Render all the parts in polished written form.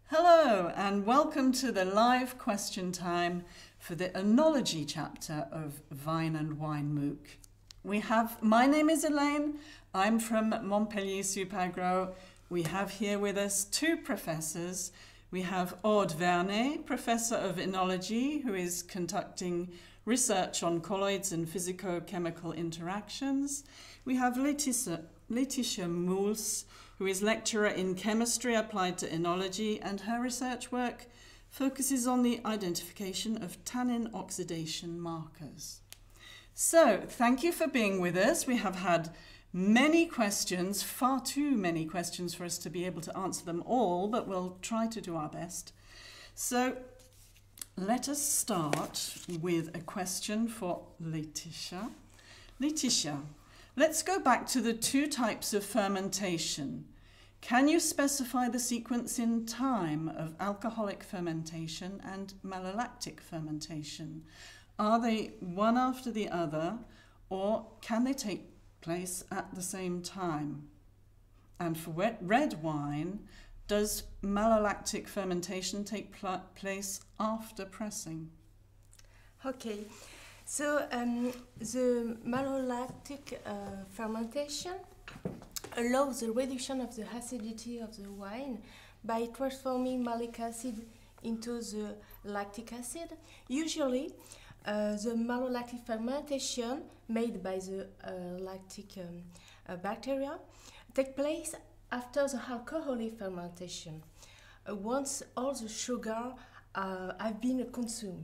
Hello and welcome to the live question time for the Enology chapter of Vine and Wine MOOC. My name is Elaine, I'm from Montpellier Supagro. We have here with us two professors. We have Aude Vernet, Professor of Enology, who is conducting research on colloids and physico-chemical interactions. We have Laetitia Mouls, who is lecturer in chemistry applied to enology, and her research work focuses on the identification of tannin oxidation markers. So, thank you for being with us. We have had many questions, far too many questions for us to be able to answer them all, but we'll try to do our best. So, let us start with a question for Laetitia. Laetitia, let's go back to the two types of fermentation. Can you specify the sequence in time of alcoholic fermentation and malolactic fermentation? Are they one after the other, or can they take place at the same time? And for red wine, does malolactic fermentation take place after pressing? Okay. So the malolactic fermentation allows the reduction of the acidity of the wine by transforming malic acid into the lactic acid. Usually, the malolactic fermentation made by the lactic bacteria takes place after the alcoholic fermentation, once all the sugar have been consumed.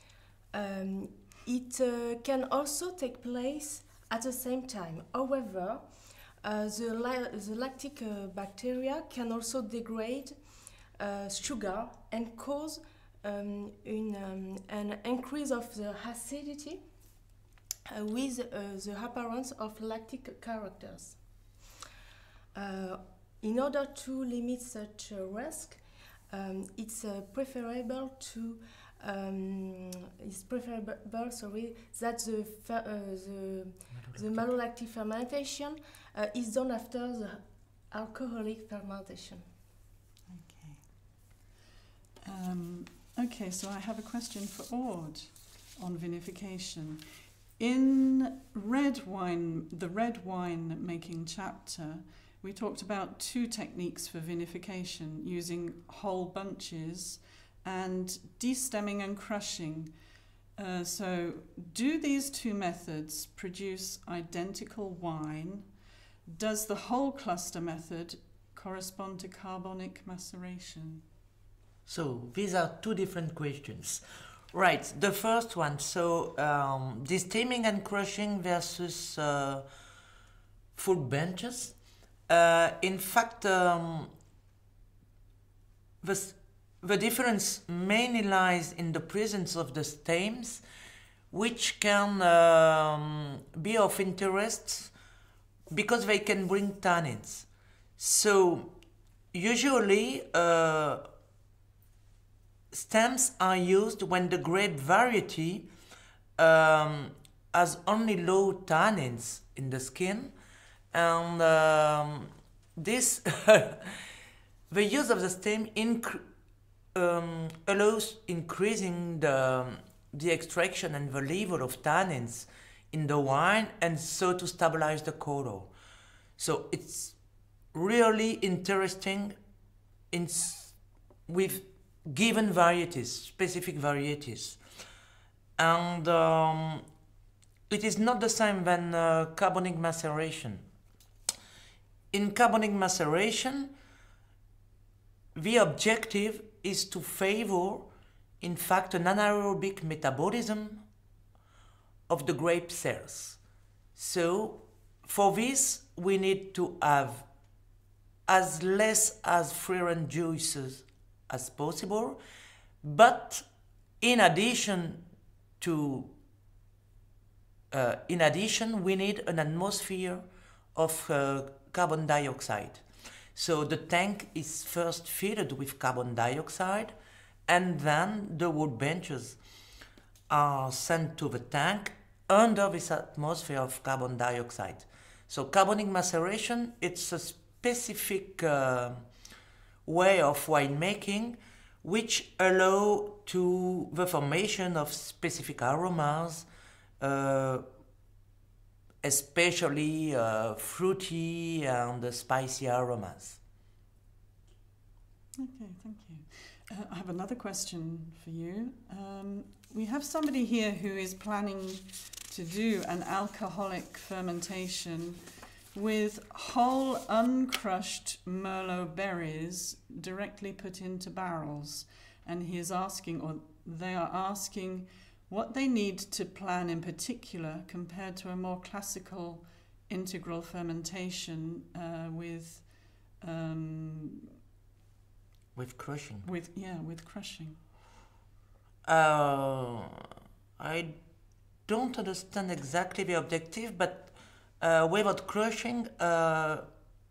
It can also take place at the same time. However, the lactic bacteria can also degrade sugar and cause an increase of the acidity with the appearance of lactic characters. In order to limit such a risk, it's preferable that the malolactic fermentation is done after the alcoholic fermentation. Okay, so I have a question for Aude on vinification. In the red wine making chapter, we talked about two techniques for vinification, using whole bunches and destemming and crushing. So do these two methods produce identical wine? Does the whole cluster method correspond to carbonic maceration? So these are two different questions. Right, the first one, so destemming and crushing versus full benches. In fact, the difference mainly lies in the presence of the stems, which can be of interest because they can bring tannins. So usually stems are used when the grape variety has only low tannins in the skin, and this the use of the stem allows increasing the extraction and the level of tannins in the wine, and so to stabilize the color. So it's really interesting with given varieties, specific varieties. And it is not the same than carbonic maceration. In carbonic maceration, the objective is to favor, in fact, an anaerobic metabolism of the grape cells. So for this, we need to have as less as free-run juices as possible, but in addition, we need an atmosphere of carbon dioxide. So the tank is first filled with carbon dioxide, and then the wood benches are sent to the tank under this atmosphere of carbon dioxide. So carbonic maceration, it's a specific way of winemaking which allow to the formation of specific aromas, especially fruity and spicy aromas. Okay, thank you. I have another question for you. We have somebody here who is planning to do an alcoholic fermentation with whole uncrushed Merlot berries directly put into barrels. And he is asking, or they are asking, what they need to plan in particular compared to a more classical integral fermentation with crushing. With crushing. I don't understand exactly the objective, but without crushing, there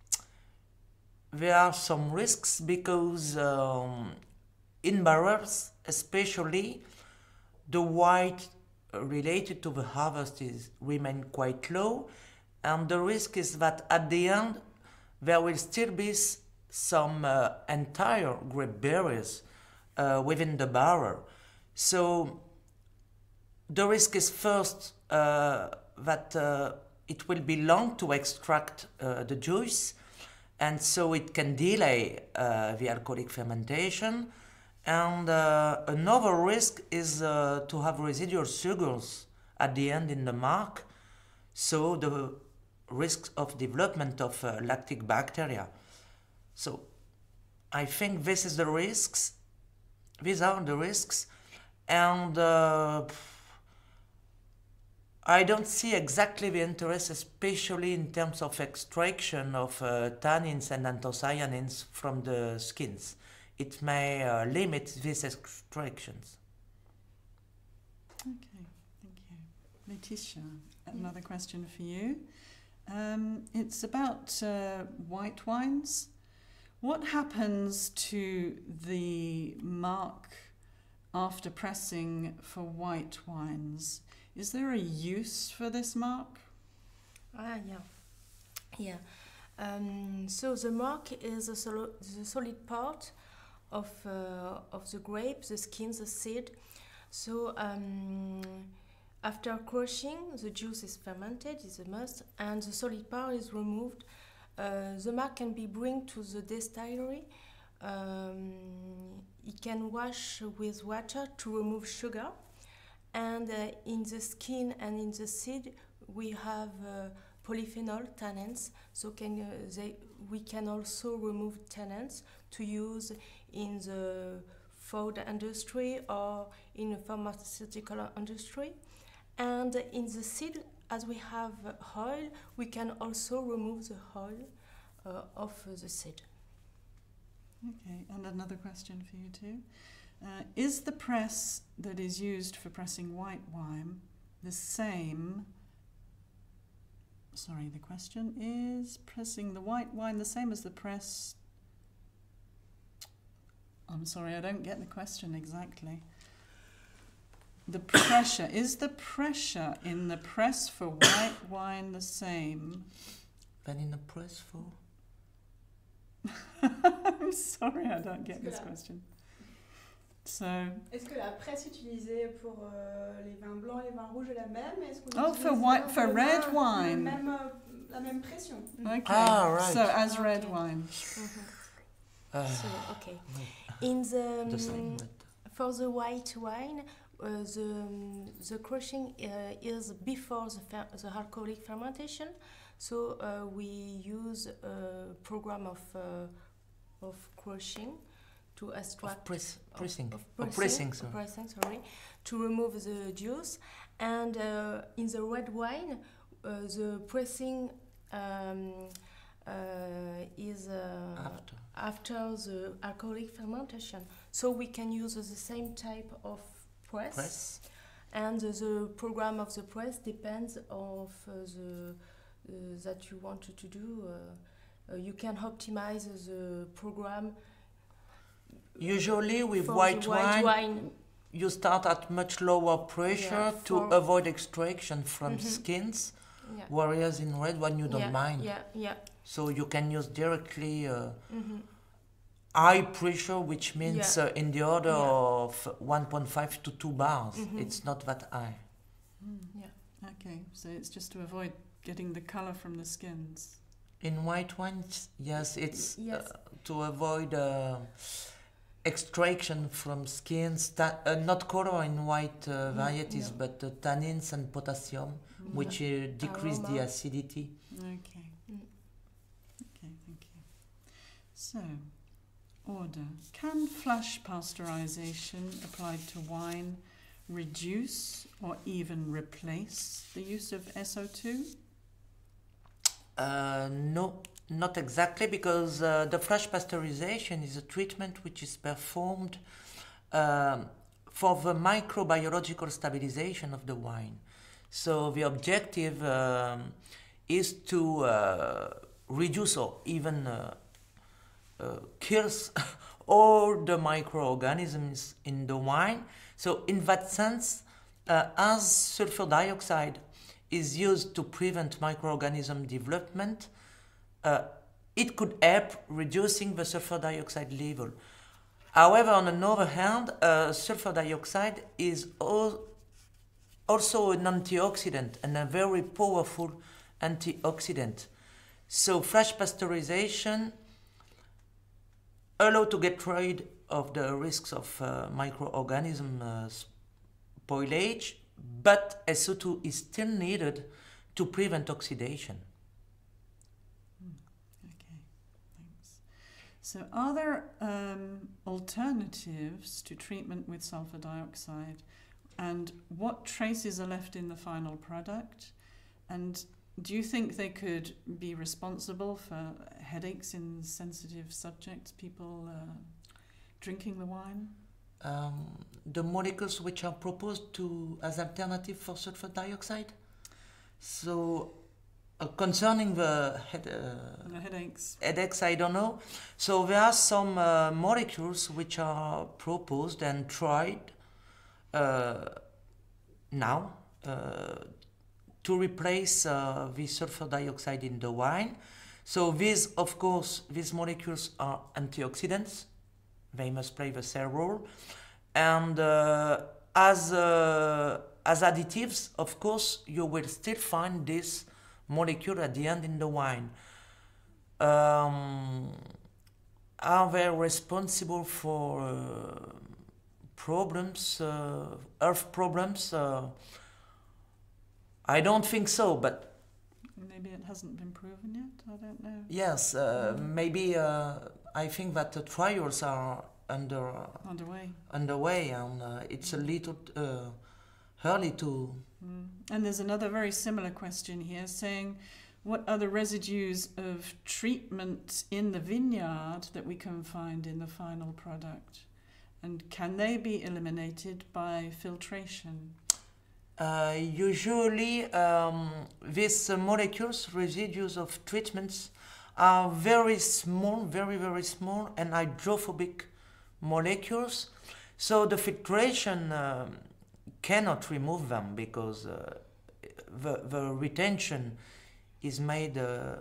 are some risks because in barrels, especially, the white related to the harvest remain quite low, and the risk is that at the end there will still be some entire grape berries within the barrel. So the risk is first that it will be long to extract the juice, and so it can delay the alcoholic fermentation. And another risk is to have residual sugars at the end in the marc, so the risks of development of lactic bacteria. So I think this is the risks. These are the risks, and I don't see exactly the interest, especially in terms of extraction of tannins and anthocyanins from the skins. It may limit these extractions. Okay, thank you. Laetitia, another question for you. It's about white wines. What happens to the marc after pressing for white wines? Is there a use for this marc? Yeah. So the marc is the solid part of the grape, the skin, the seed. So after crushing, the juice is fermented, is a must, and the solid part is removed. The marc can be brought to the distillery. It can wash with water to remove sugar. And in the skin and in the seed, we have polyphenol tannins. So we can also remove tannins to use in the food industry or in the pharmaceutical industry. And in the seed, as we have oil, we can also remove the oil of the seed. Okay, and another question for you too. Is the press that is used for pressing white wine the same? Sorry, the question is pressing the white wine the same as the press? I'm sorry, I don't get the question exactly. The pressure, is the pressure in the press for white wine the same? Than in the press for? I'm sorry, I don't get this question. So, est-ce que la presse utilisée pour les vins blancs et les vins rouges est la même? Est-ce qu'on for red wine. La même pression. Okay. Right. So as red wine. Okay. In the same, for the white wine, the crushing is before the alcoholic fermentation. So we use a program of crushing to extract pressing, to remove the juice. And in the red wine, the pressing is after the alcoholic fermentation. So we can use the same type of press. And the program of the press depends of that you want to do. You can optimize the program. Usually with white wine, you start at much lower pressure to avoid extraction from skins, whereas in red wine you don't mind. Yeah. So you can use directly high pressure, which means Yeah. in the order Yeah. of 1.5 to 2 bars. Mhm. It's not that high. Yeah. Okay, so it's just to avoid getting the color from the skins. In white wines, yes, it's Yes. to avoid extraction from skins, not color in white varieties, no. but tannins and potassium, which decrease the Aroma. acidity. Okay. Mm. Okay, thank you. So, order. Can flash pasteurization applied to wine reduce or even replace the use of SO2? No, not exactly, because the flash pasteurization is a treatment which is performed for the microbiological stabilization of the wine. So the objective is to reduce or even kills all the microorganisms in the wine. So in that sense, as sulfur dioxide is used to prevent microorganism development, it could help reducing the sulfur dioxide level. However, on the other hand, sulfur dioxide is also an antioxidant, and a very powerful antioxidant. So flash pasteurization allows to get rid of the risks of microorganism spoilage, but SO2 is still needed to prevent oxidation. Okay, thanks. So, are there alternatives to treatment with sulfur dioxide, and what traces are left in the final product? And do you think they could be responsible for headaches in sensitive subjects, people drinking the wine? The molecules which are proposed as alternative for sulfur dioxide. So concerning the headaches, I don't know. So there are some molecules which are proposed and tried now to replace the sulfur dioxide in the wine. So these molecules are antioxidants. They must play the same role. And as additives, of course, you will still find this molecule at the end in the wine. Are they responsible for problems, health problems? I don't think so, but maybe it hasn't been proven yet. I don't know. yes, maybe I think that the trials are underway, and it's a little early to. And there's another very similar question here saying, what are the residues of treatment in the vineyard that we can find in the final product? And can they be eliminated by filtration? Usually, these molecules, residues of treatments, are very small, very, very small, and hydrophobic molecules. So the filtration cannot remove them because the retention is made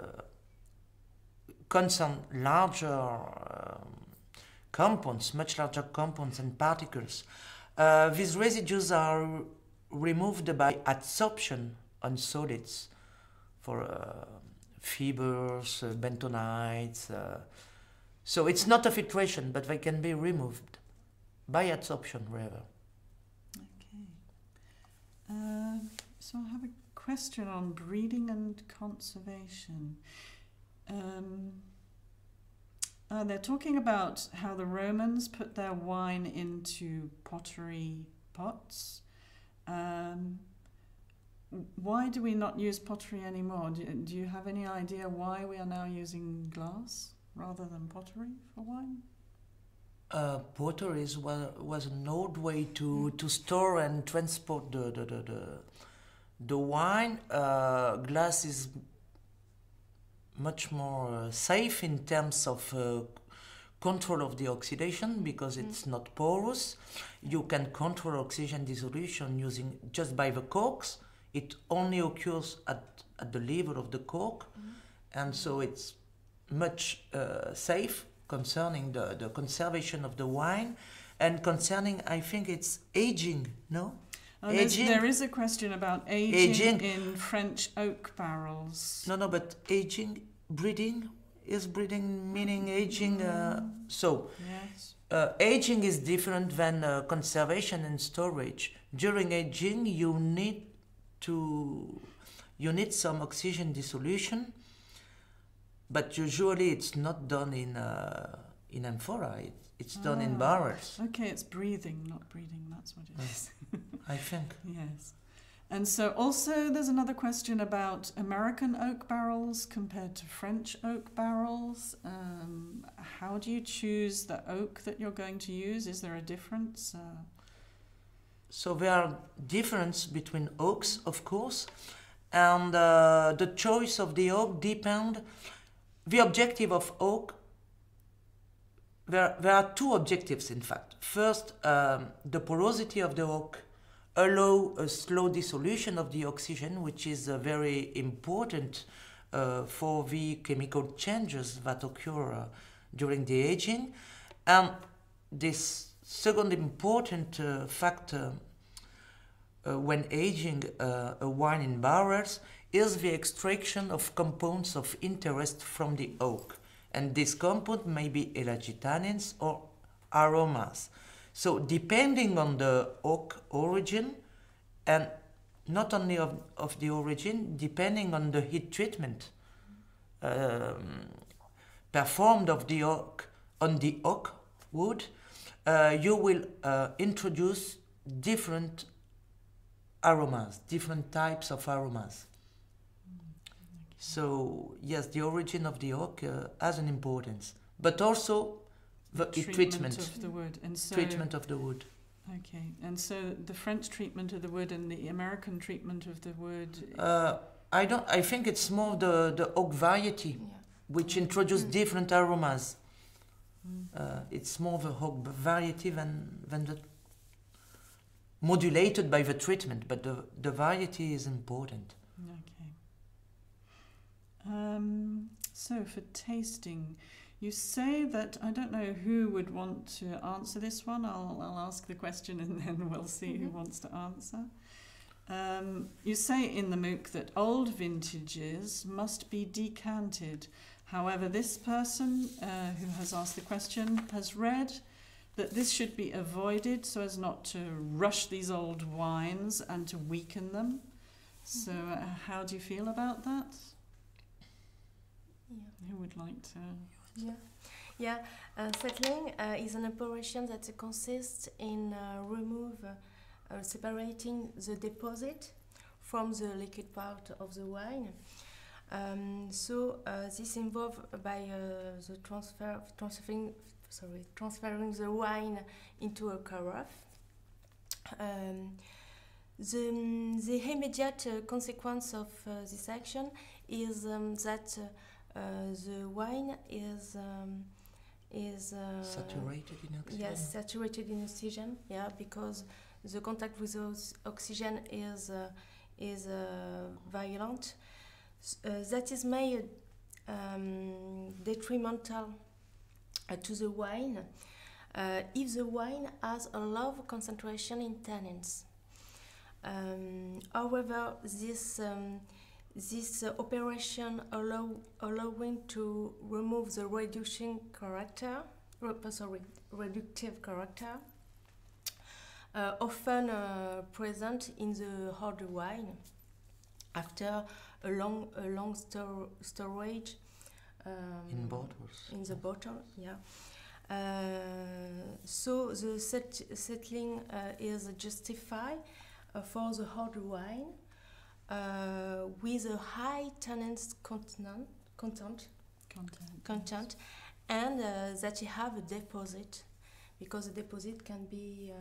concern larger compounds, much larger compounds and particles. These residues are removed by adsorption on solids for fibers, bentonites. So it's not a filtration, but they can be removed by adsorption rather. Okay. So I have a question on breeding and conservation. They're talking about how the Romans put their wine into pottery pots. Why do we not use pottery anymore? Do you have any idea why we are now using glass rather than pottery for wine? Pottery was an old way to store and transport the wine. Glass is much more safe in terms of control of the oxidation because it's not porous. You can control oxygen dissolution using just by the corks. It only occurs at the level of the cork, and so it's much safe concerning the conservation of the wine, and concerning, I think it's aging, no? Aging? There is a question about aging in French oak barrels. No, but aging, breeding, is breeding meaning aging? Yes. Aging is different than conservation and storage. During aging, you need some oxygen dissolution, but usually it's not done in amphora. It's done in barrels. Okay, it's breathing, not breeding. That's what it is. I think. Yes. And so also there's another question about American oak barrels compared to French oak barrels. How do you choose the oak that you're going to use? Is there a difference? So there are differences between oaks, of course, and the choice of the oak depend. The objective of oak, there are two objectives in fact. First, the porosity of the oak allow a slow dissolution of the oxygen, which is very important for the chemical changes that occur during the aging. And this second important factor when aging a wine in barrels is the extraction of compounds of interest from the oak. And this compound may be elagitannins or aromas. So depending on the oak origin, and not only of the origin, depending on the heat treatment performed of the oak on the oak wood, you will introduce different aromas, different types of aromas. So yes, the origin of the oak has an importance, but also the treatment of the wood. And so, treatment of the wood. Okay, and so the French treatment of the wood and the American treatment of the wood. I think it's more the oak variety, which introduce different aromas. It's more the oak variety than the modulated by the treatment, but the variety is important. Okay. So for tasting, you say that, I don't know who would want to answer this one. I'll ask the question and then we'll see who wants to answer. You say in the MOOC that old vintages must be decanted. However, this person who has asked the question has read that this should be avoided so as not to rush these old wines and to weaken them. So how do you feel about that? Who would like to? Settling is an operation that consists in separating the deposit from the liquid part of the wine. This involves by transferring the wine into a carafe. The immediate consequence of this action is that the wine is saturated in oxygen. Yes, saturated in oxygen. Yeah, because the contact with oxygen is violent. That is made detrimental to the wine if the wine has a low concentration in tannins. However, this operation allowing to remove the reductive character, often present in the harder wine after a long storage in bottles. In the bottle, yeah. So the settling is justified for the harder wine with a high tannins content, and that you have a deposit, because the deposit can be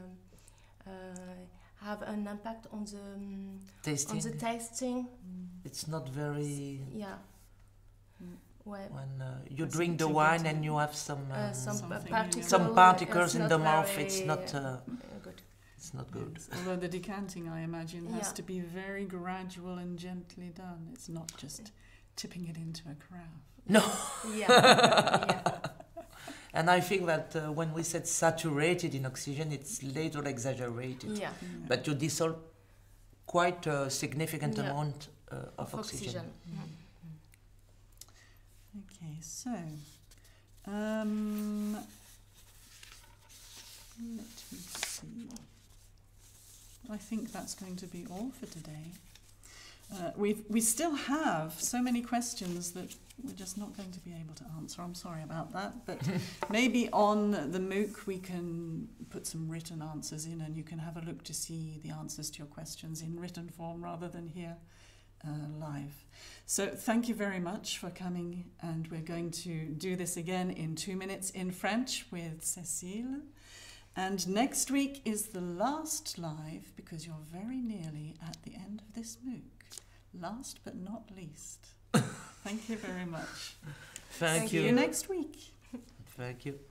have an impact on the tasting. It's not very. Yeah. Well, when you drink the wine and you have some particles, particles in the mouth, it's not good. It's not good. Yes. Although the decanting, I imagine, has to be very gradual and gently done. It's not just tipping it into a carafe. No. Yeah. And I think that when we said saturated in oxygen, it's little exaggerated. Yeah, But you dissolve quite a significant Yeah. amount of oxygen. Okay, so let me see. I think that's going to be all for today. We still have so many questions that we're just not going to be able to answer. I'm sorry about that, but maybe on the MOOC we can put some written answers in, and you can have a look to see the answers to your questions in written form rather than here live. So thank you very much for coming, and we're going to do this again in 2 minutes in French with Cécile. And next week is the last live, because you're very nearly at the end of this MOOC. Last but not least. Thank you very much. Thank See you. you next week. Thank you.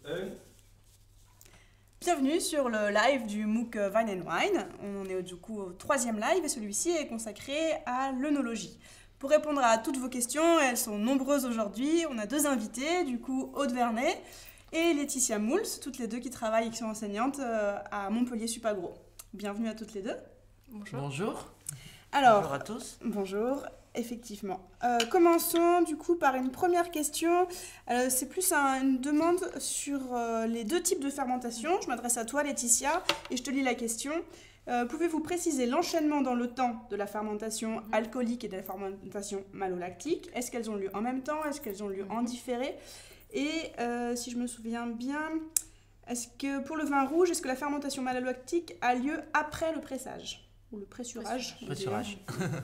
1. Bienvenue sur le live du MOOC Vine and Wine. On est du coup au 3e live et celui-ci est consacré à l'œnologie. Pour répondre à toutes vos questions, elles sont nombreuses aujourd'hui, on a 2 invités, du coup Aude Vernet et Laetitia Mouls, toutes les deux qui travaillent et qui sont enseignantes à Montpellier Supagro. Bienvenue à toutes les deux. Bonjour. Bonjour. Alors, Bonjour à tous. bonjour, effectivement. Commençons du coup par une première question. C'est plus une demande sur les 2 types de fermentation. Je m'adresse à toi Laetitia et je te lis la question. Pouvez-vous préciser l'enchaînement dans le temps de la fermentation alcoolique et de la fermentation malolactique? Est-ce qu'elles ont lieu en même temps? Est-ce qu'elles ont lieu en différé? Et si je me souviens bien, est-ce que pour le vin rouge, est-ce que la fermentation malolactique a lieu après le pressage? Ou le pressurage? Pressurage.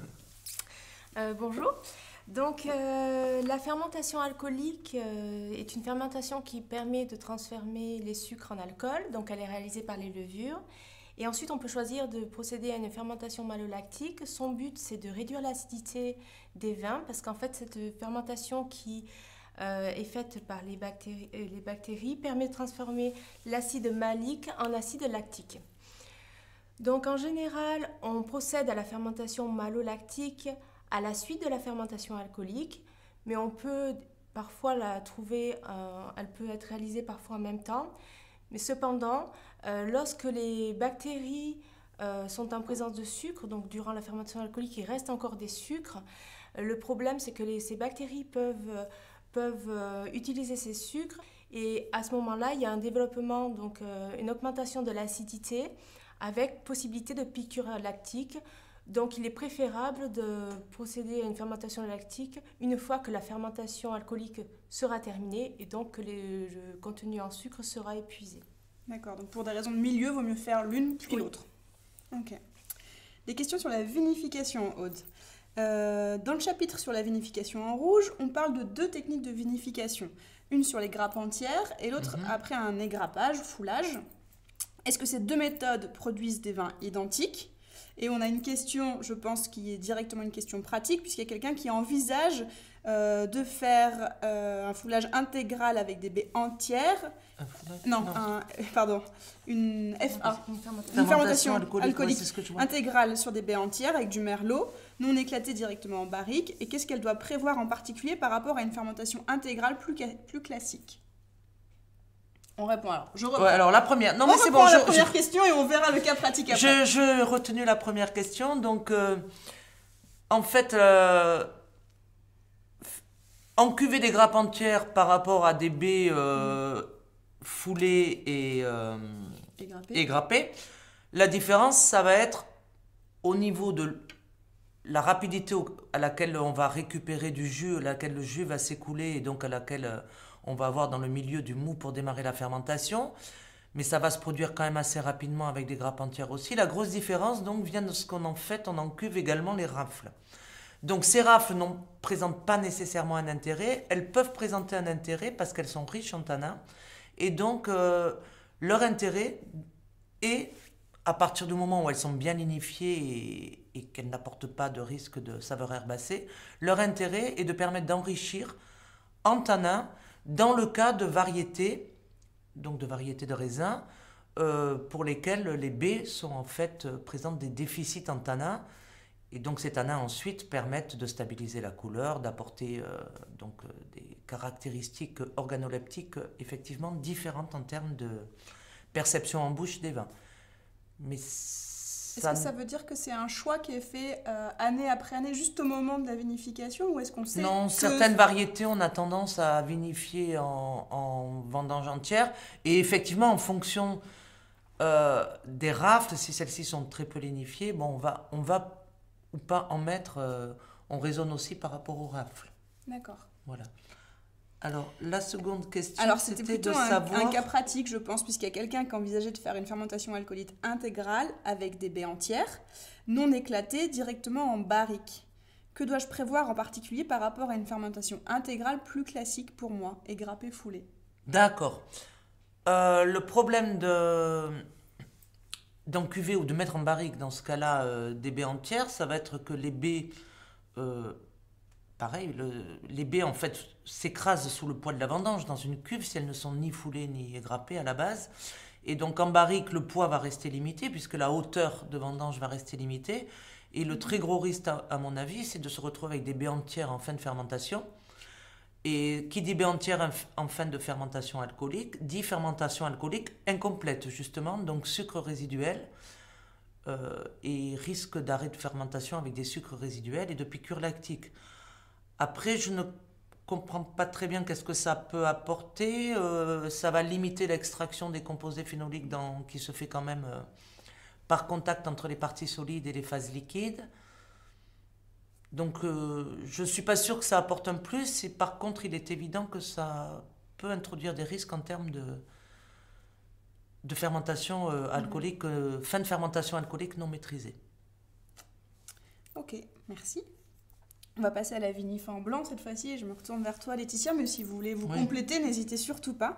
Bonjour. Donc, la fermentation alcoolique est une fermentation qui permet de transformer les sucres en alcool. Donc, elle est réalisée par les levures. Et ensuite, on peut choisir de procéder à une fermentation malolactique. Son but, c'est de réduire l'acidité des vins parce qu'en fait, cette fermentation qui est faite par les bactéries permet de transformer l'acide malique en acide lactique. Donc, en général, on procède à la fermentation malolactique à la suite de la fermentation alcoolique, mais on peut parfois la trouver, elle peut être réalisée parfois en même temps. Mais cependant, lorsque les bactéries sont en présence de sucre, donc durant la fermentation alcoolique, il reste encore des sucres. Le problème, c'est que ces bactéries peuvent utiliser ces sucres et à ce moment-là, il y a un développement, donc une augmentation de l'acidité avec possibilité de piqûre lactique. Donc, il est préférable de procéder à une fermentation lactique une fois que la fermentation alcoolique sera terminée et donc que le contenu en sucre sera épuisé. D'accord, donc pour des raisons de milieu, il vaut mieux faire l'une puis l'autre. Ok. Des questions sur la vinification, Aude. Dans le chapitre sur la vinification en rouge, on parle de 2 techniques de vinification. Une sur les grappes entières et l'autre après un égrappage, foulage. Est-ce que ces 2 méthodes produisent des vins identiques? Et on a une question, je pense, qui est directement une question pratique, puisqu'il y a quelqu'un qui envisage de faire un foulage intégral avec des baies entières. Une FA. Une fermentation alcoolique ouais, c'est ce que je vois. intégrale sur des baies entières avec du merlot, non éclaté directement en barrique. Et qu'est-ce qu'elle doit prévoir en particulier par rapport à une fermentation intégrale plus classique? On répond alors. Je reprends. Ouais, alors la première. Non, On mais c'est reprend bon. la première question et on verra le cas pratique après. Je retenu la première question. Donc, en fait, en cuvée des grappes entières par rapport à des baies foulées et grappées, la différence, ça va être au niveau de la rapidité à laquelle on va récupérer du jus, à laquelle le jus va s'écouler et donc à laquelle on va avoir dans le milieu du mou pour démarrer la fermentation. Mais ça va se produire quand même assez rapidement avec des grappes entières aussi. La grosse différence donc vient de ce qu'on en fait, on en cuve également les rafles. Donc ces rafles ne présentent pas nécessairement un intérêt, elles peuvent présenter un intérêt parce qu'elles sont riches en tanins. Et donc leur intérêt est, à partir du moment où elles sont bien lignifiées et qu'elles n'apportent pas de risque de saveur herbacée, leur intérêt est de permettre d'enrichir en tanins dans le cas de variétés, donc de variétés de raisins, pour lesquelles les baies sont en fait présentent des déficits en tanins. Et donc ces tanins ensuite permettent de stabiliser la couleur, d'apporter des caractéristiques organoleptiques effectivement différentes en termes de perception en bouche des vins. Mais est-ce que ça veut dire que c'est un choix qui est fait année après année, juste au moment de la vinification, ou est-ce qu'on sait Non, certaines variétés, on a tendance à vinifier en vendange entière. Et effectivement, en fonction des rafles, si celles-ci sont très peu lignifiées, bon, on va ou pas en mettre, on raisonne aussi par rapport aux rafles. D'accord. Voilà. Alors, la seconde question, alors, c'était plutôt de savoir... un cas pratique, je pense, puisqu'il y a quelqu'un qui envisageait de faire une fermentation alcoolique intégrale avec des baies entières, non éclatées, directement en barrique. Que dois-je prévoir en particulier par rapport à une fermentation intégrale plus classique pour moi, et grappée foulée? D'accord. Le problème d'encuver ou de mettre en barrique, dans ce cas-là, des baies entières, ça va être que les baies... pareil, les baies en fait s'écrasent sous le poids de la vendange dans une cuve si elles ne sont ni foulées ni égrappées à la base. Et donc en barrique, le poids va rester limité puisque la hauteur de vendange va rester limitée. Et le très gros risque, à mon avis, c'est de se retrouver avec des baies entières en fin de fermentation. Et qui dit baies entières en fin de fermentation alcoolique, dit fermentation alcoolique incomplète justement, donc sucre résiduel et risque d'arrêt de fermentation avec des sucres résiduels et de piqûres lactiques. Après, je ne comprends pas très bien qu'est-ce que ça peut apporter. Ça va limiter l'extraction des composés phénoliques qui se fait quand même par contact entre les parties solides et les phases liquides. Donc je ne suis pas sûre que ça apporte un plus. Et par contre, il est évident que ça peut introduire des risques en termes de fermentation alcoolique, fin de fermentation alcoolique non maîtrisée. Ok, merci. On va passer à la vinif en blanc cette fois-ci et je me retourne vers toi Laetitia, mais si vous voulez vous compléter, n'hésitez surtout pas.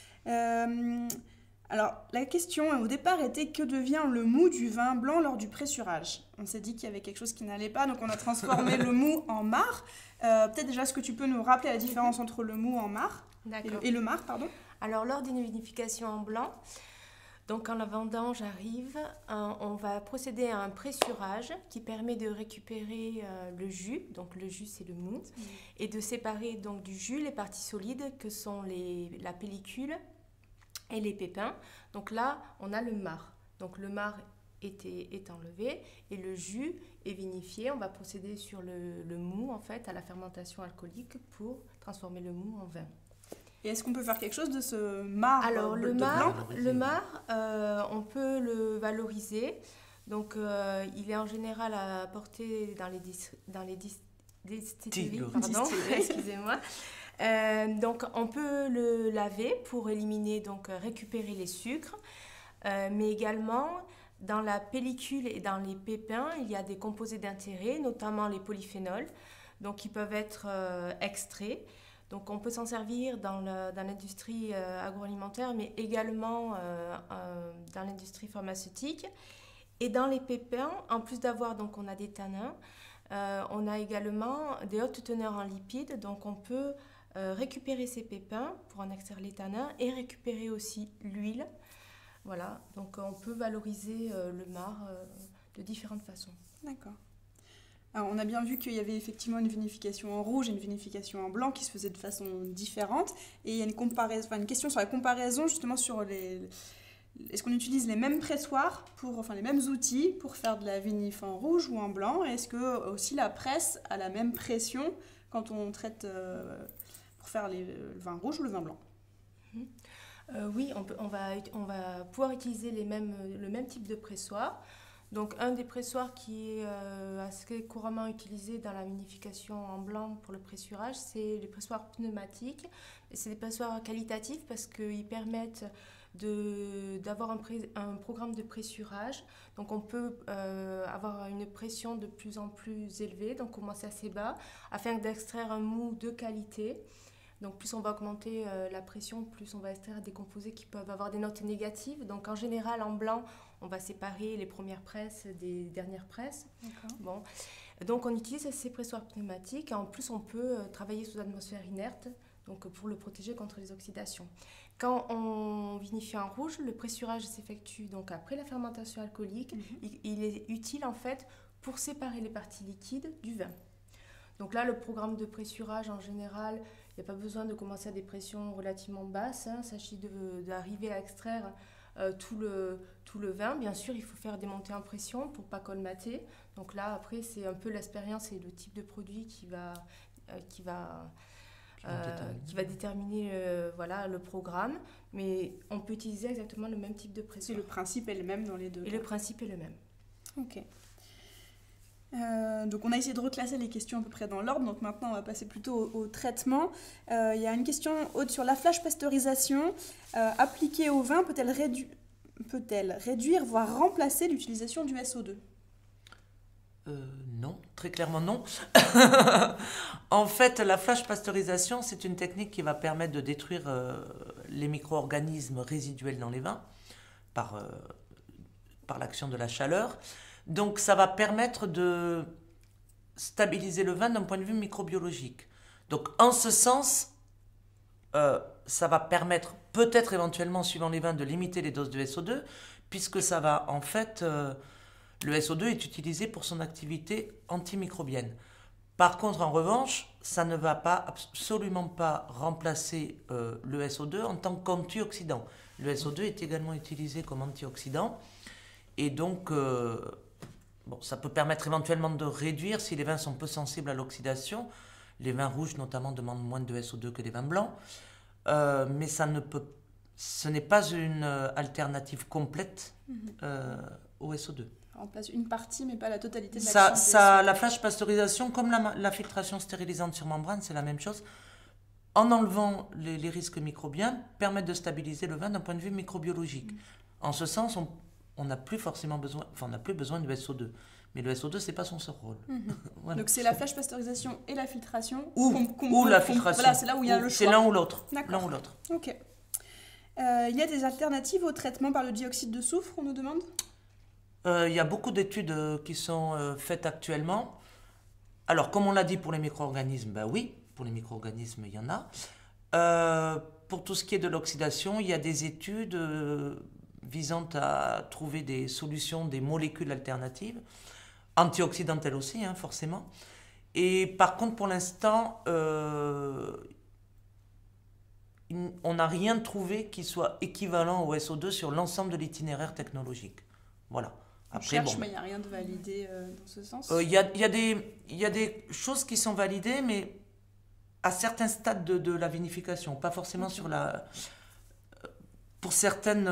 Alors la question au départ était que devient le mou du vin blanc lors du pressurage. On s'est dit qu'il y avait quelque chose qui n'allait pas, donc on a transformé le mou en marc. Peut-être déjà, est-ce que tu peux nous rappeler la différence entre le mou en marc et le marc, pardon. Alors lors d'une vinification en blanc, donc quand la vendange arrive, on va procéder à un pressurage qui permet de récupérer le jus, donc le jus c'est le mou, et de séparer donc du jus les parties solides que sont la pellicule et les pépins. Donc là, on a le marc. Donc le marc est enlevé et le jus est vinifié. On va procéder sur le mou en fait à la fermentation alcoolique pour transformer le mou en vin. Et est-ce qu'on peut faire quelque chose de ce marc? Alors le blanc marc, on peut le valoriser. Donc il est en général apporté dans les distilleries, pardon, excusez-moi. Donc on peut le laver pour éliminer, donc récupérer les sucres, mais également dans la pellicule et dans les pépins, il y a des composés d'intérêt, notamment les polyphénols, donc qui peuvent être extraits. Donc on peut s'en servir dans l'industrie agroalimentaire, mais également dans l'industrie pharmaceutique. Et dans les pépins, en plus d'avoir, donc on a des tanins, on a également des hautes teneurs en lipides, donc on peut récupérer ces pépins pour en extraire les tanins et récupérer aussi l'huile. Voilà, donc on peut valoriser le marc de différentes façons. D'accord. Alors, on a bien vu qu'il y avait effectivement une vinification en rouge et une vinification en blanc qui se faisaient de façon différente. Et il y a une question sur la comparaison justement sur est-ce qu'on utilise les mêmes pressoirs, les mêmes outils pour faire de la vinif en rouge ou en blanc? Et est-ce que aussi la presse a la même pression quand on traite pour faire le vin rouge ou le vin blanc? Oui, on va pouvoir utiliser le même type de pressoir. Donc un des pressoirs qui est assez couramment utilisé dans la vinification en blanc pour le pressurage, c'est les pressoirs pneumatiques. Et c'est des pressoirs qualitatifs parce qu'ils permettent d'avoir un programme de pressurage. Donc on peut avoir une pression de plus en plus élevée, donc commencer assez bas, afin d'extraire un mou de qualité. Donc plus on va augmenter la pression, plus on va extraire des composés qui peuvent avoir des notes négatives. Donc en général, en blanc, on va séparer les premières presses des dernières presses. D'accord. Bon. Donc on utilise ces pressoirs pneumatiques. En plus, on peut travailler sous atmosphère inerte, donc pour le protéger contre les oxydations. Quand on vinifie en rouge, le pressurage s'effectue donc après la fermentation alcoolique. Il est utile en fait pour séparer les parties liquides du vin. Donc là, le programme de pressurage en général, il n'y a pas besoin de commencer à des pressions relativement basses. Il s'agit d'arriver à extraire tout le vin. Bien sûr, il faut faire des montées en pression pour ne pas colmater. Donc là, après, c'est un peu l'expérience et le type de produit qui va déterminer le programme. Mais on peut utiliser exactement le même type de pression. Et le principe est le même dans les deux. Et le principe est le même. Ok. Donc on a essayé de reclasser les questions à peu près dans l'ordre, donc maintenant on va passer plutôt au traitement. Il y a une question haute sur la flash pasteurisation appliquée au vin, peut-elle réduire, voire remplacer l'utilisation du SO2? Non, très clairement non. En fait, la flash pasteurisation, c'est une technique qui va permettre de détruire les micro-organismes résiduels dans les vins par l'action de la chaleur. Donc ça va permettre de stabiliser le vin d'un point de vue microbiologique. Donc en ce sens, ça va permettre peut-être éventuellement, suivant les vins, de limiter les doses de SO2, puisque ça va en fait, le SO2 est utilisé pour son activité antimicrobienne. Par contre, en revanche, ça ne va pas absolument pas remplacer le SO2 en tant qu'antioxydant. Le SO2 est également utilisé comme antioxydant, et donc ça peut permettre éventuellement de réduire si les vins sont peu sensibles à l'oxydation. Les vins rouges notamment demandent moins de SO2 que les vins blancs, mais ce n'est pas une alternative complète au SO2. Ça remplace une partie, mais pas la totalité de La flash pasteurisation, comme la filtration stérilisante sur membrane, c'est la même chose. En enlevant les risques microbiens, permettent de stabiliser le vin d'un point de vue microbiologique. En ce sens, on n'a plus forcément besoin, on n'a plus besoin de SO2. Mais le SO2, c'est pas son seul rôle. Voilà. Donc c'est la flash pasteurisation et la filtration ou la filtration. Voilà, c'est là où il y a le choix. C'est l'un ou l'autre. D'accord. L'un ou l'autre. Ok. Il y a des alternatives au traitement par le dioxyde de soufre, on nous demande? Il y a beaucoup d'études qui sont faites actuellement. Alors, comme on l'a dit pour les micro-organismes, ben oui, pour les micro-organismes, il y en a. Pour tout ce qui est de l'oxydation, il y a des études visant à trouver des solutions, des molécules alternatives, antioxydantales aussi, forcément. Et par contre, pour l'instant, on n'a rien trouvé qui soit équivalent au SO2 sur l'ensemble de l'itinéraire technologique. Voilà. Après, mais il n'y a rien de validé dans ce sens. Il y a des choses qui sont validées, mais à certains stades de la vinification, pas forcément sur pour certains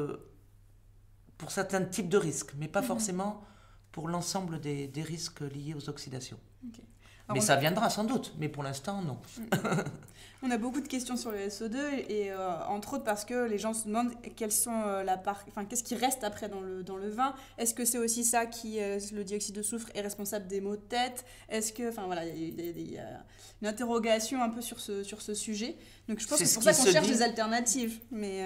types de risques, mais pas forcément pour l'ensemble des risques liés aux oxydations. Okay. Mais ça viendra sans doute, mais pour l'instant, non. On a beaucoup de questions sur le SO2 et entre autres parce que les gens se demandent quelles sont qu'est-ce qui reste après dans le vin. Est-ce que c'est aussi ça le dioxyde de soufre est responsable des maux de tête? Est-ce que, il y a une interrogation un peu sur ce sujet. Donc je pense que c'est pour ça qu'on cherche des alternatives. Mais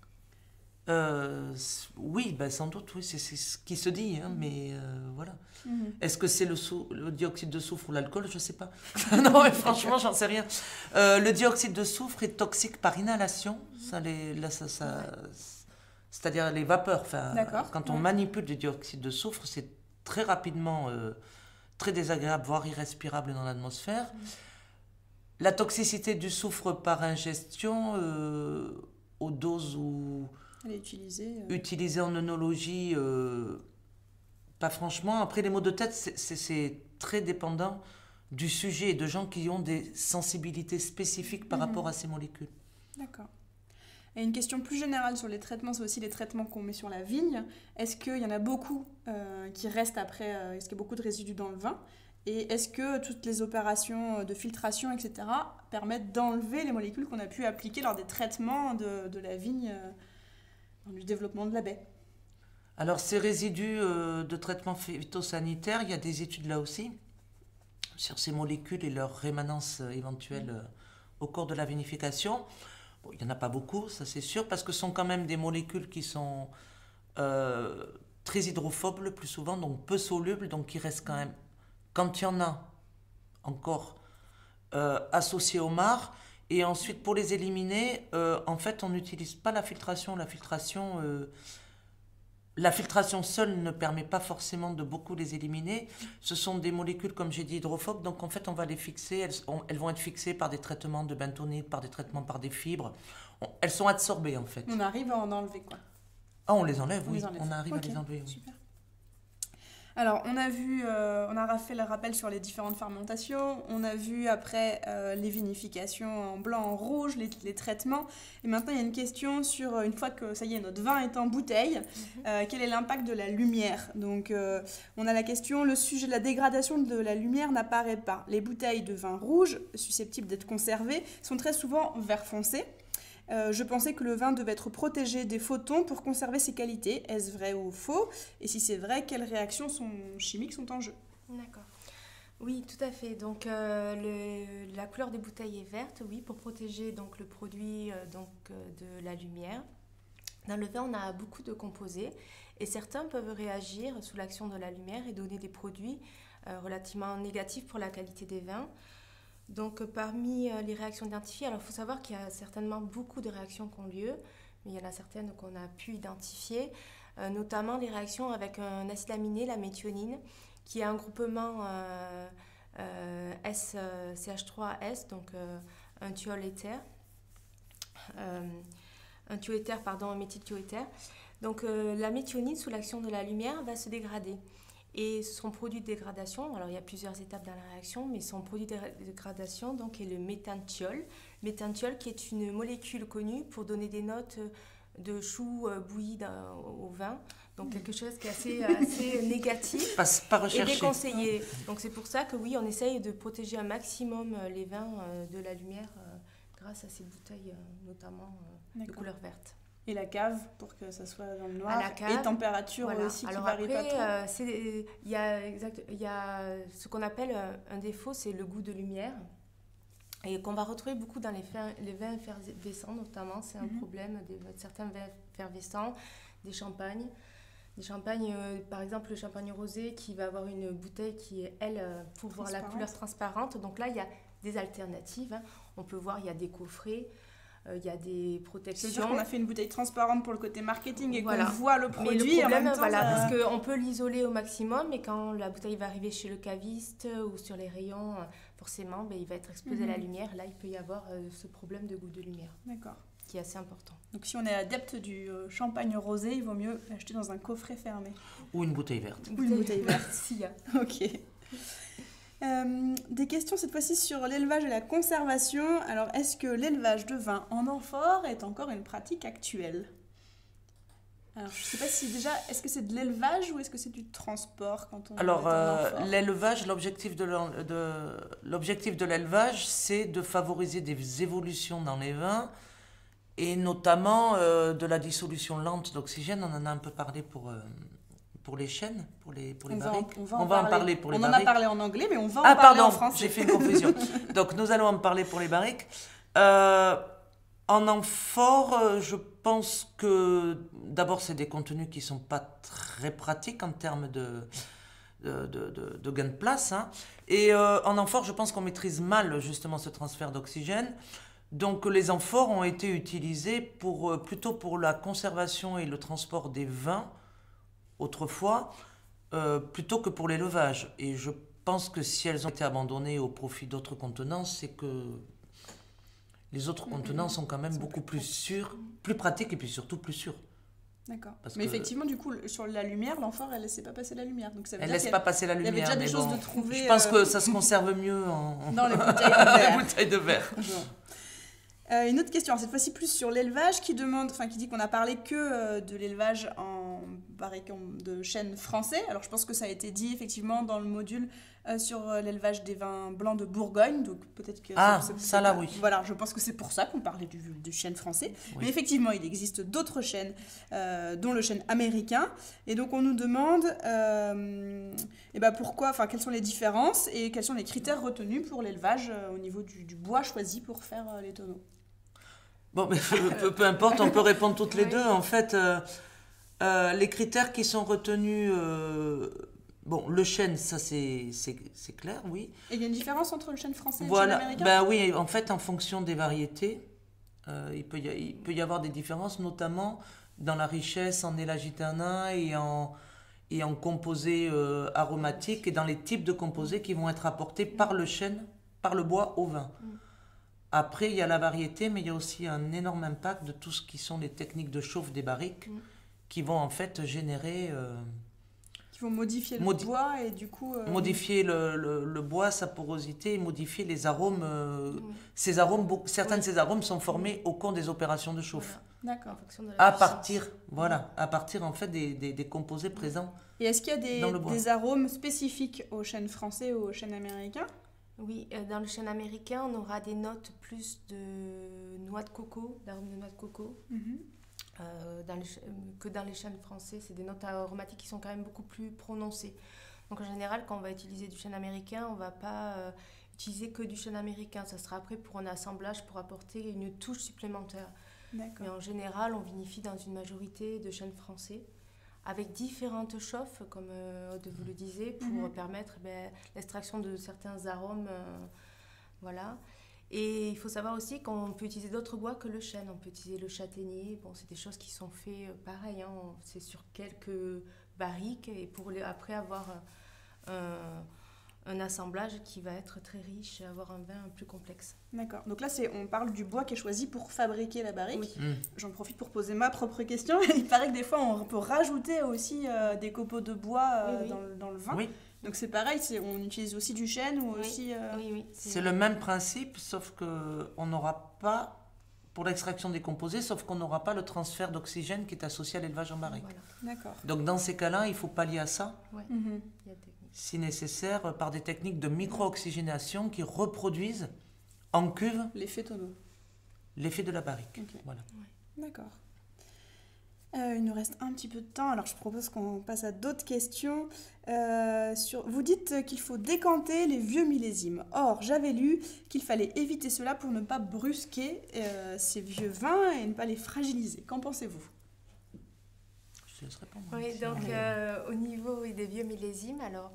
oui, sans doute, oui, c'est ce qui se dit, mais voilà. Est-ce que c'est le dioxyde de soufre ou l'alcool? Je ne sais pas. Non, mais franchement, j'en sais rien. Le dioxyde de soufre est toxique par inhalation. C'est-à-dire les vapeurs. Quand on manipule du dioxyde de soufre, c'est très rapidement très désagréable, voire irrespirable dans l'atmosphère. La toxicité du soufre par ingestion, aux doses où elle est utilisée en œnologie, pas franchement. Après, les maux de tête, c'est très dépendant du sujet et de gens qui ont des sensibilités spécifiques par rapport à ces molécules. D'accord. Et une question plus générale sur les traitements, c'est aussi les traitements qu'on met sur la vigne. Est-ce qu'il y en a beaucoup qui restent après? Est-ce qu'il y a beaucoup de résidus dans le vin? Et est-ce que toutes les opérations de filtration, etc., permettent d'enlever les molécules qu'on a pu appliquer lors des traitements de la vigne du développement de la baie? Alors, ces résidus de traitement phytosanitaire, il y a des études là aussi sur ces molécules et leur rémanence éventuelle au cours de la vinification. Bon, il n'y en a pas beaucoup, ça c'est sûr, parce que ce sont quand même des molécules qui sont très hydrophobes le plus souvent, donc peu solubles, donc qui restent quand même, quand il y en a encore, associés au marc. Et ensuite, pour les éliminer, en fait, on n'utilise pas la filtration. La filtration seule ne permet pas forcément de beaucoup les éliminer. Ce sont des molécules, comme j'ai dit, hydrophobes. Donc, en fait, on va les fixer. Elles vont être fixées par des traitements de bentonite, par des traitements par des fibres. Elles sont absorbées, en fait. On arrive à en enlever, quoi. Ah, on les enlève, oui. On arrive à les enlever, oui. Super. Alors, on a fait le rappel sur les différentes fermentations, on a vu après les vinifications en blanc, en rouge, les traitements. Et maintenant, il y a une question sur, une fois que ça y est, notre vin est en bouteille, quel est l'impact de la lumière? Donc, on a la question, le sujet de la dégradation de la lumière n'apparaît pas. Les bouteilles de vin rouge, susceptibles d'être conservées, sont très souvent vert foncé. Je pensais que le vin devait être protégé des photons pour conserver ses qualités. Est-ce vrai ou faux? Et si c'est vrai, quelles réactions chimiques sont en jeu? D'accord. Oui, tout à fait. Donc, la couleur des bouteilles est verte, oui, pour protéger donc, le produit de la lumière. Dans le vin, on a beaucoup de composés et certains peuvent réagir sous l'action de la lumière et donner des produits relativement négatifs pour la qualité des vins. Donc parmi les réactions identifiées, alors il faut savoir qu'il y a certainement beaucoup de réactions qui ont lieu, mais il y en a certaines qu'on a pu identifier, notamment les réactions avec un acide aminé, la méthionine, qui est un groupement CH3S, donc un thiol éther, un méthylthioéther. Donc la méthionine, sous l'action de la lumière, va se dégrader. Et son produit de dégradation, alors il y a plusieurs étapes dans la réaction, mais son produit de dégradation donc, est le méthanthiol. Méthanthiol qui est une molécule connue pour donner des notes de choux bouillis au vin. Donc quelque chose qui est assez négatif Pas et déconseillé. Donc c'est pour ça que oui, on essaye de protéger un maximum les vins de la lumière grâce à ces bouteilles notamment de couleur verte. Et la cave, pour que ça soit dans le noir. À la cave, et température voilà. aussi qui Alors varie après, pas trop. Il y a ce qu'on appelle un défaut, c'est le goût de lumière. Et qu'on va retrouver beaucoup dans les vins effervescents, notamment. C'est un problème de certains vins effervescents, des champagnes. Des champagnes, par exemple, le champagne rosé qui va avoir une bouteille qui est, elle, pour voir la couleur transparente. Donc là, il y a des alternatives. Hein. On peut voir, il y a des coffrets. Il y a des protections. C'est-à-dire qu'on a fait une bouteille transparente pour le côté marketing et voilà. qu'on voit le produit. Mais le problème, en même temps, voilà, parce qu'on peut l'isoler au maximum, mais quand la bouteille va arriver chez le caviste ou sur les rayons, forcément, il va être exposé à la lumière. Là, il peut y avoir ce problème de goût de lumière. D'accord. Qui est assez important. Donc si on est adepte du champagne rosé, il vaut mieux l'acheter dans un coffret fermé. Ou une bouteille verte. Ou une bouteille verte. S'il y a. Ok. Des questions cette fois-ci sur l'élevage et la conservation. Alors, est-ce que l'élevage de vin en amphore est encore une pratique actuelle? Alors, je ne sais pas si déjà, est-ce que c'est de l'élevage ou est-ce que c'est du transport quand on Alors, est en amphore? l'élevage, l'objectif de l'élevage, c'est de favoriser des évolutions dans les vins et notamment de la dissolution lente d'oxygène. On en a un peu parlé pour les chênes, pour les barriques. On va en parler pour les barriques. On en a parlé en anglais, mais on va en parler en français. J'ai fait une confusion. Donc, nous allons en parler pour les barriques. En amphore, je pense que d'abord, c'est des contenus qui ne sont pas très pratiques en termes de gain de place. Hein. Et en amphore, je pense qu'on maîtrise mal justement ce transfert d'oxygène. Donc, les amphores ont été utilisés plutôt pour la conservation et le transport des vins autrefois, plutôt que pour l'élevage. Et je pense que si elles ont été abandonnées au profit d'autres contenants, c'est que les autres contenants sont quand même beaucoup plus sûrs, plus pratiques et puis surtout plus sûrs. D'accord. Mais effectivement, du coup, sur la lumière, l'amphore, elle ne laissait pas passer la lumière. Donc ça veut elle dire ne laisse pas passer la lumière. Il y avait déjà des choses de trouver. Je pense que ça se conserve mieux dans les bouteilles en verre. Les bouteilles de verre. Une autre question, cette fois-ci plus sur l'élevage, qui dit qu'on a parlé que de l'élevage en barrique de chêne français. Alors je pense que ça a été dit effectivement dans le module sur l'élevage des vins blancs de Bourgogne, donc peut-être que ça là oui. Voilà, je pense que c'est pour ça qu'on parlait du chêne français. Oui. Mais effectivement, il existe d'autres chênes, dont le chêne américain. Et donc on nous demande quelles sont les différences et quels sont les critères retenus pour l'élevage au niveau du bois choisi pour faire les tonneaux. Bon, mais peu importe, on peut répondre toutes les deux. En fait, les critères qui sont retenus, le chêne, ça c'est clair, oui. Et il y a une différence entre le chêne français et le chêne américain? Oui, en fait, en fonction des variétés, il peut y avoir des différences, notamment dans la richesse en élagitana et en composés aromatiques et dans les types de composés qui vont être apportés par le chêne, par le bois au vin. Après, il y a la variété, mais il y a aussi un énorme impact de tout ce qui sont les techniques de chauffe des barriques qui vont en fait générer... qui vont modifier le bois et du coup... Modifier le bois, sa porosité, et modifier les arômes. Certains de ces arômes sont formés au cours des opérations de chauffe. Voilà. D'accord. À partir en fait des composés présents. Et est-ce qu'il y a des arômes spécifiques au chêne français ou au chêne américain? Oui, dans le chêne américain, on aura des notes plus de noix de coco, d'arômes de noix de coco, que dans les chênes français. C'est des notes aromatiques qui sont quand même beaucoup plus prononcées. Donc en général, quand on va utiliser du chêne américain, on ne va pas utiliser que du chêne américain. Ça sera après pour un assemblage, pour apporter une touche supplémentaire. D'accord. Mais en général, on vinifie dans une majorité de chênes français, avec différentes chauffes, comme Aude vous le disait, pour permettre l'extraction de certains arômes Voilà. Et il faut savoir aussi qu'on peut utiliser d'autres bois que le chêne. On peut utiliser le châtaignier. Bon, c'est des choses qui sont faites pareil. Hein. C'est sur quelques barriques et pour après avoir un assemblage qui va être très riche et avoir un vin plus complexe. D'accord. Donc là, on parle du bois qui est choisi pour fabriquer la barrique. Oui. J'en profite pour poser ma propre question. Il paraît que des fois, on peut rajouter aussi des copeaux de bois Oui. dans le vin. Oui, Donc c'est pareil, on utilise aussi du chêne ou Oui. aussi... Oui. c'est le même principe, sauf qu'on n'aura pas, pour l'extraction des composés, sauf qu'on n'aura pas le transfert d'oxygène qui est associé à l'élevage en barrique. Voilà. D'accord. Donc dans ces cas-là, il faut pallier à ça, Ouais. Mhm. Il y a des techniques. si nécessaire, par des techniques de micro-oxygénation qui reproduisent en cuve L'effet tonneau. l'effet de la barrique. Ok. Voilà. D'accord. Il nous reste un petit peu de temps, alors je propose qu'on passe à d'autres questions. Vous dites qu'il faut décanter les vieux millésimes. Or, j'avais lu qu'il fallait éviter cela pour ne pas brusquer ces vieux vins et ne pas les fragiliser. Qu'en pensez-vous? Je te laisse répondre. Oui, donc au niveau des vieux millésimes, alors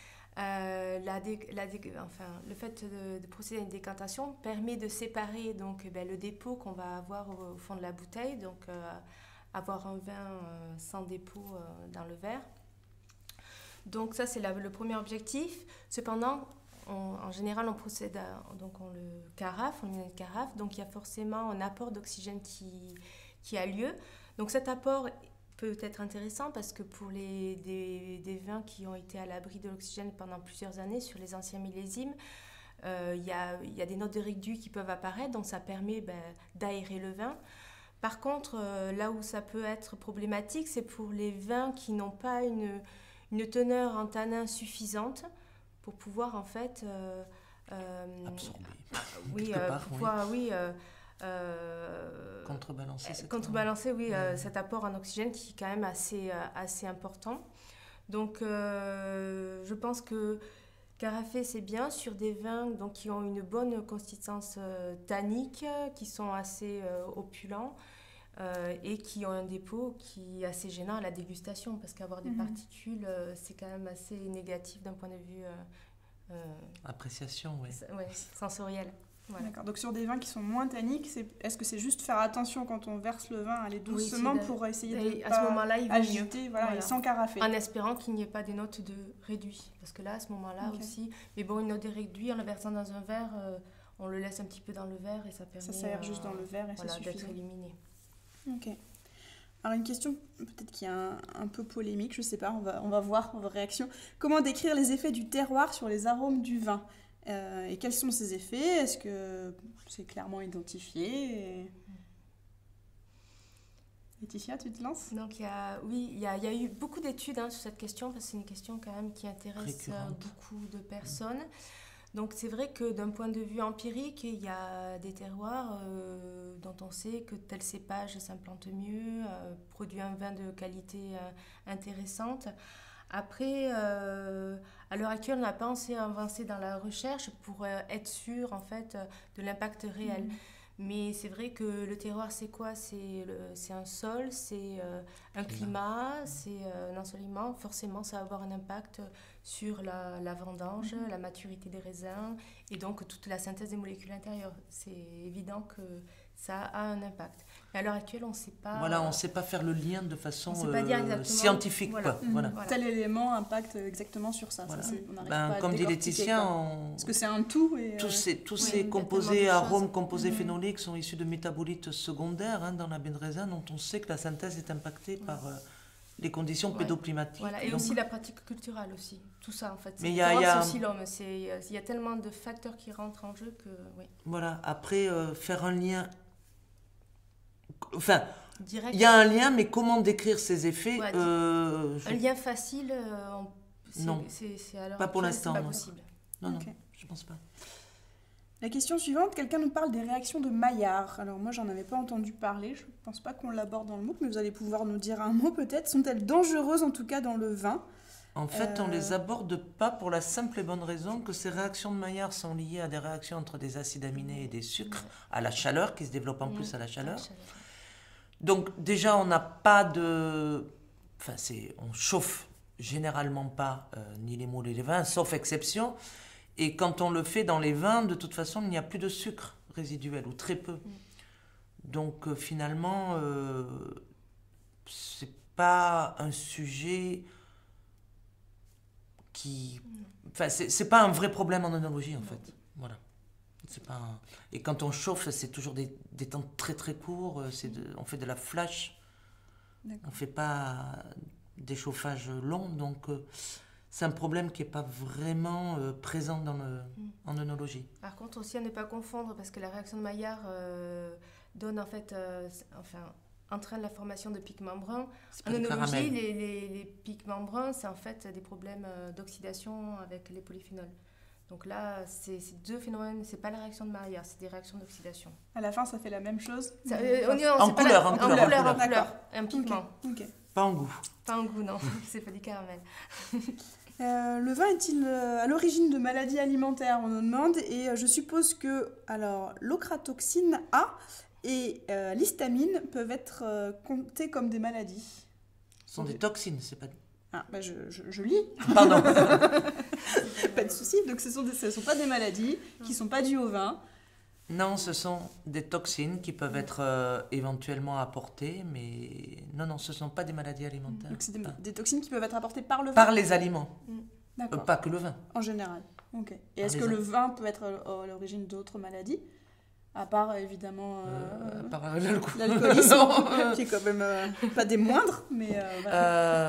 le fait de procéder à une décantation permet de séparer donc, le dépôt qu'on va avoir au fond de la bouteille, donc avoir un vin sans dépôt dans le verre. Donc ça c'est le premier objectif. Cependant, en général on procède donc on le carafe, on met une carafe, donc il y a forcément un apport d'oxygène qui a lieu. Donc cet apport peut être intéressant parce que pour des vins qui ont été à l'abri de l'oxygène pendant plusieurs années sur les anciens millésimes, il y a des notes de réduit qui peuvent apparaître, donc ça permet d'aérer le vin. Par contre, là où ça peut être problématique, c'est pour les vins qui n'ont pas une teneur en tanin suffisante pour pouvoir en fait Absorber. oui, Quelque part, pouvoir contrebalancer, cet apport en oxygène qui est quand même assez important. Donc je pense que carafer c'est bien sur des vins donc, qui ont une bonne consistance tannique, qui sont assez opulents et qui ont un dépôt qui est assez gênant à la dégustation parce qu'avoir des particules c'est quand même assez négatif d'un point de vue appréciation, oui. Sensoriel. Voilà. D'accord. Donc sur des vins qui sont moins tanniques, est-ce que c'est juste faire attention quand on verse le vin, aller doucement pour essayer de à pas ce moment-là, il vaut agiter, mieux. voilà, et sans carafer. En espérant qu'il n'y ait pas des notes de réduit. Parce que là, à ce moment-là aussi, mais bon, une note de réduit, en le versant dans un verre, on le laisse un petit peu dans le verre et ça permet... Ça s'aère juste dans le verre et c'est suffisant. D'être éliminé. Ok. Alors une question peut-être qui est un peu polémique, je sais pas, on va voir vos réactions. Comment décrire les effets du terroir sur les arômes du vin et quels sont ces effets? Est-ce que c'est clairement identifié Laetitia, tu te lances? Donc, il y a eu beaucoup d'études sur cette question, parce que c'est une question quand même qui intéresse beaucoup de personnes. Donc, c'est vrai que d'un point de vue empirique, il y a des terroirs dont on sait que tel cépage s'implante mieux, produit un vin de qualité intéressante. Après, à l'heure actuelle, on n'a pas avancé dans la recherche pour être sûr en fait, de l'impact réel. Mais c'est vrai que le terroir, c'est quoi? C'est un sol, c'est un climat, c'est un ensoleillement. Forcément, ça va avoir un impact sur la vendange, la maturité des raisins et donc toute la synthèse des molécules intérieures. C'est évident que ça a un impact. Mais à l'heure actuelle, on ne sait pas... Voilà, on ne sait pas faire le lien de façon scientifique. Voilà. Voilà. Tel élément impacte exactement sur ça. Voilà. Ça on n'arrive pas à comme dit Laetitia, parce que c'est un tout. Et, tous ces composés, arômes, composés phénoliques sont issus de métabolites secondaires dans la baie de raisin dont on sait que la synthèse est impactée par les conditions pédoclimatiques. Voilà. Et donc, aussi la pratique culturelle aussi. Tout ça en fait. Mais il y a aussi l'homme. Il y a tellement de facteurs qui rentrent en jeu que... Oui. Voilà. Après, faire un lien... Enfin, direct. Il y a un lien, mais comment décrire ces effets Un lien facile, non, pas pour l'instant. C'est pas possible. Non, je ne pense pas. La question suivante, quelqu'un nous parle des réactions de Maillard. Alors moi, j'en avais pas entendu parler, je ne pense pas qu'on l'aborde dans le MOOC, mais vous allez pouvoir nous dire un mot peut-être. Sont-elles dangereuses en tout cas dans le vin? En fait, on ne les aborde pas pour la simple et bonne raison que ces réactions de Maillard sont liées à des réactions entre des acides aminés et des sucres, à la chaleur, qui se développent en plus à la chaleur. Donc déjà, on n'a pas de... Enfin, on chauffe généralement pas ni les moules ni les vins, sauf exception. Et quand on le fait dans les vins, de toute façon, il n'y a plus de sucre résiduel, ou très peu. Donc finalement, c'est pas un sujet qui... Enfin, c'est pas un vrai problème en œnologie, en fait. Voilà. C'est pas un- Et quand on chauffe, c'est toujours des temps très très courts. On fait de la flash. On fait pas des chauffages longs. Donc c'est un problème qui n'est pas vraiment présent en œnologie. Par contre, aussi à ne pas confondre, parce que la réaction de Maillard donne en fait, entraîne la formation de pigments bruns. C'est pas En du œnologie, caramel. les pigments bruns, c'est en fait des problèmes d'oxydation avec les polyphénols. Donc là, c'est deux phénomènes, c'est pas la réaction de Maillard, c'est des réactions d'oxydation. À la fin, ça fait la même chose. Ça, En c'est pas couleur, la- en en couleur, en couleur, couleur. en couleur, un pigment. Ok. Pas en goût. Pas en goût, non, c'est pas du caramel. Le vin est-il à l'origine de maladies alimentaires? On nous demande. Et je suppose que l'ochratoxine A et l'histamine peuvent être comptés comme des maladies. Ce sont des toxines, c'est pas... Ah, bah je lis, Pardon. pas de souci. Donc ce sont pas des maladies qui sont pas dues au vin. Non, ce sont des toxines qui peuvent être éventuellement apportées, mais non, ce ne sont pas des maladies alimentaires. Donc c'est des toxines qui peuvent être apportées par le vin. Par les aliments, D'accord. pas que le vin. En général. Ok. Et Par est-ce les que le vins. vin peut être à l'origine d'autres maladies? À part évidemment Par l'alcool. l'alcoolisme, Non. qui est quand même pas des moindres, mais voilà.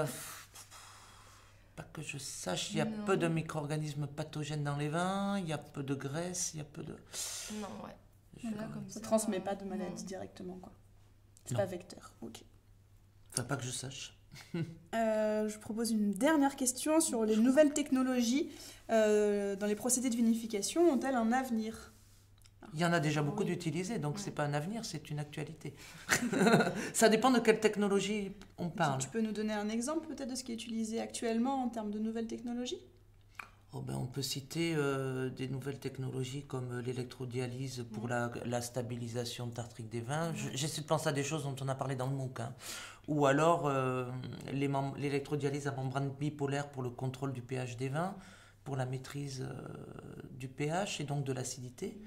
Pas que je sache, il y a Non. peu de micro-organismes pathogènes dans les vins, il y a peu de graisse, il y a peu de... Non, ouais. Je- Là, comme Ça transmet pas de non. maladie directement, quoi. C'est Non. pas vecteur. Ok. Enfin, pas que je sache. Je propose une dernière question sur les nouvelles technologies dans les procédés de vinification. Ont-elles un avenir? Il y en a déjà beaucoup Oui. d'utilisés, donc c'est pas un avenir, c'est une actualité. Ça dépend de quelle technologie on parle. Tu peux nous donner un exemple peut-être de ce qui est utilisé actuellement en termes de nouvelles technologies? Oh ben, on peut citer des nouvelles technologies comme l'électrodialyse pour la stabilisation tartrique des vins. J'essaie de penser à des choses dont on a parlé dans le MOOC, hein. Ou alors l'électrodialyse à membrane bipolaire pour le contrôle du pH des vins, pour la maîtrise du pH et donc de l'acidité.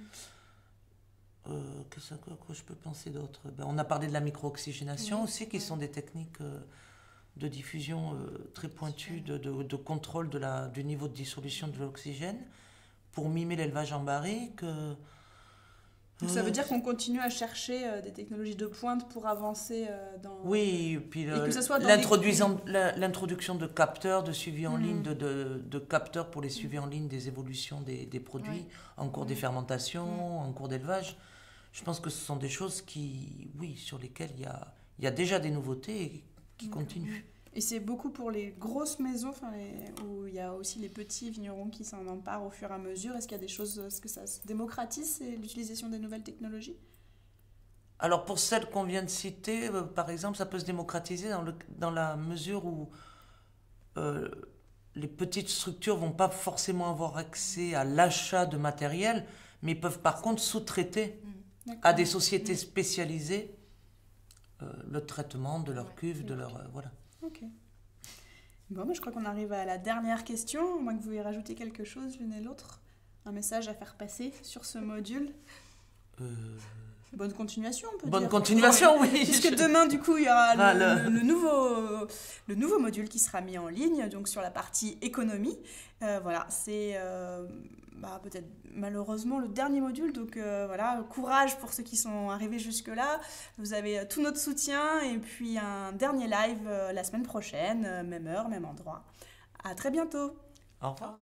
Qu'est-ce que quoi je peux penser d'autre? Ben, on a parlé de la micro-oxygénation aussi, qui sont des techniques de diffusion très pointues, de contrôle du niveau de dissolution de l'oxygène pour mimer l'élevage en barrique. Donc ça veut dire qu'on continue à chercher des technologies de pointe pour avancer dans... Oui, et puis que ce soit dans l'introduction de capteurs, de suivi en ligne, de capteurs pour les suivis en ligne des évolutions des produits Ouais. en cours des fermentations, en cours d'élevage. Je pense que ce sont des choses sur lesquelles il y a déjà des nouveautés et qui continuent. Et c'est beaucoup pour les grosses maisons, où il y a aussi les petits vignerons qui s'en emparent au fur et à mesure. Est-ce qu'il y a des choses, est-ce que ça se démocratise, l'utilisation des nouvelles technologies? Alors pour celles qu'on vient de citer, par exemple, ça peut se démocratiser dans la mesure où les petites structures vont pas forcément avoir accès à l'achat de matériel, mais peuvent par contre sous-traiter à des sociétés spécialisées le traitement de leur cuve, de leur... voilà. Ok. Bon, je crois qu'on arrive à la dernière question, à moins que vous vouliez rajouter quelque chose l'une et l'autre. Un message à faire passer sur ce module. Bonne continuation, on peut dire. Bonne continuation, oui. Puisque demain, du coup, il y aura Ah, le nouveau module qui sera mis en ligne, donc sur la partie économie. Voilà, c'est peut-être malheureusement le dernier module, donc voilà, courage pour ceux qui sont arrivés jusque-là. Vous avez tout notre soutien et puis un dernier live la semaine prochaine, même heure, même endroit. À très bientôt. Au revoir.